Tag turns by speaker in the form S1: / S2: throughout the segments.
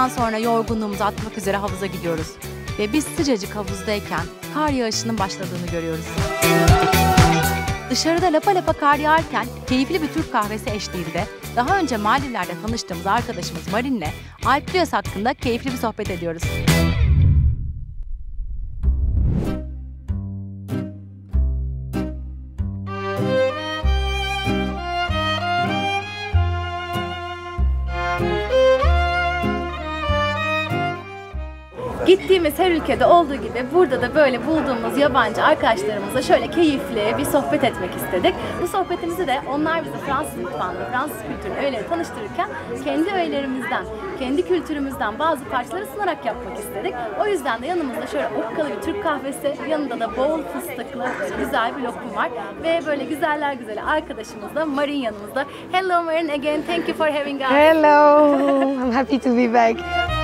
S1: Yemekten sonra yorgunluğumuzu atmak üzere havuza gidiyoruz. Ve biz sıcacık havuzdayken kar yağışının başladığını görüyoruz. Dışarıda lapa lapa kar yağarken keyifli bir Türk kahvesi eşliğinde daha önce Maldivler'de tanıştığımız arkadaşımız Marin'le Alpe d'Huez hakkında keyifli bir sohbet ediyoruz. Gittiğimiz her ülkede olduğu gibi burada da böyle bulduğumuz yabancı arkadaşlarımızla şöyle keyifli bir sohbet etmek istedik. Bu sohbetimizi de onlar bizi Fransız mutfağında, Fransız kültürünün öğeleri tanıştırırken kendi öğelerimizden, kendi kültürümüzden bazı parçaları sunarak yapmak istedik. O yüzden de yanımızda şöyle okkalı bir Türk kahvesi, yanında da bol fıstıklı güzel bir lokum var. Ve böyle güzeller güzeli arkadaşımız da Marin yanımızda. Hello Marin, again thank you for having us.
S2: Hello, I'm happy to be back.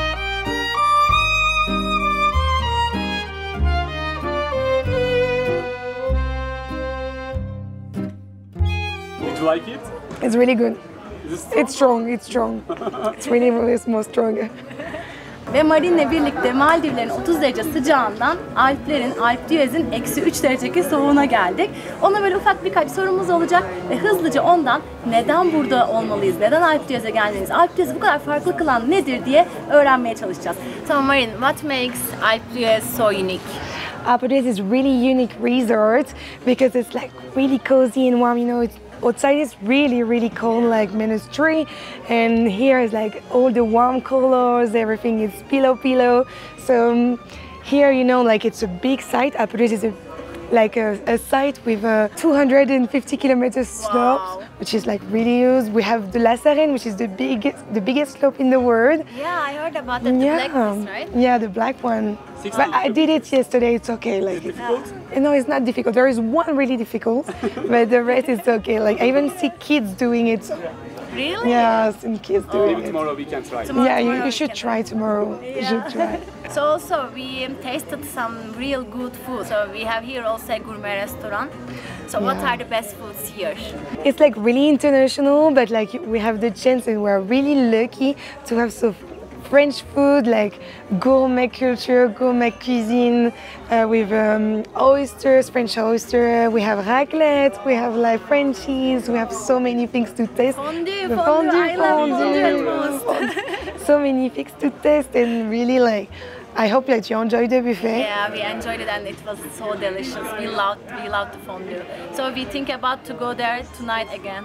S3: Did you like it?
S2: It's really good.
S3: Is it strong?
S2: It's strong, it's strong. It's really more stronger.
S1: Ve Marin'le birlikte Maldivlerin 30 derece sıcağından Alpe d'Huez'in -3 dereceki soğuğuna geldik. Ona böyle ufak birkaç sorumuz olacak ve hızlıca ondan neden burada olmalıyız, neden Alpe d'Huez'e gelmeliyiz, Alpe d'Huez'i bu kadar farklı kılan nedir diye öğrenmeye çalışacağız. So Marin, what makes Alpe d'Huez so unique?
S2: Alpe d'Huez is really unique resort because it's like really cozy and warm. You know, outside is really cold, like -3, and here is like all the warm colors. Everything is pillow. So here, you know, like it's a big site. Alpe d'Huez is a site with 250 kilometers slopes, which is like really huge. We have the La Sarenne, which is the biggest slope in the world.
S1: Yeah, I heard about that, the black piece, right?
S2: Yeah, the black one. But I did it yesterday, it's okay. Like,
S3: Difficult?
S2: No, it's not difficult. There is one really difficult, but the rest is okay. Like, I even see kids doing it.
S1: Really?
S2: Yeah, some kids doing
S3: Maybe
S2: it.
S3: tomorrow we can try.
S2: Yeah, you should try tomorrow. You should try.
S1: So also we tasted some real good food. So we have here also a gourmet restaurant. So what are the best foods here?
S2: It's like really international, but like we have the chance and we're really lucky to have French food, like gourmet culture, gourmet cuisine with oysters, French oyster. We have raclette, we have like French cheese. We have so many things to taste.
S1: Fondue. I love fondue most.
S2: So many things to taste and really like. I hope that you enjoyed the buffet.
S1: Yeah, we enjoyed it and it was so delicious. We loved the fondue. So we think about to go there tonight again.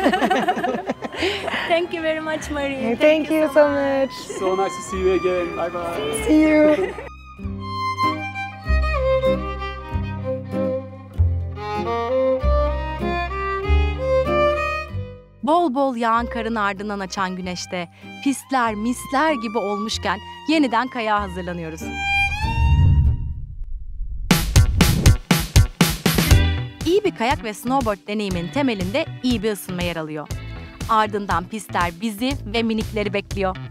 S1: Thank you very much, Marie.
S2: Thank you so much.
S3: So nice to see you again. Bye bye.
S2: See you.
S1: Bol bol yağan karın ardından açan güneşte pistler, misler gibi olmuşken yeniden kayağa hazırlanıyoruz. İyi bir kayak ve snowboard deneyiminin temelinde iyi bir ısınma yer alıyor. Ardından pistler bizi ve minikleri bekliyor.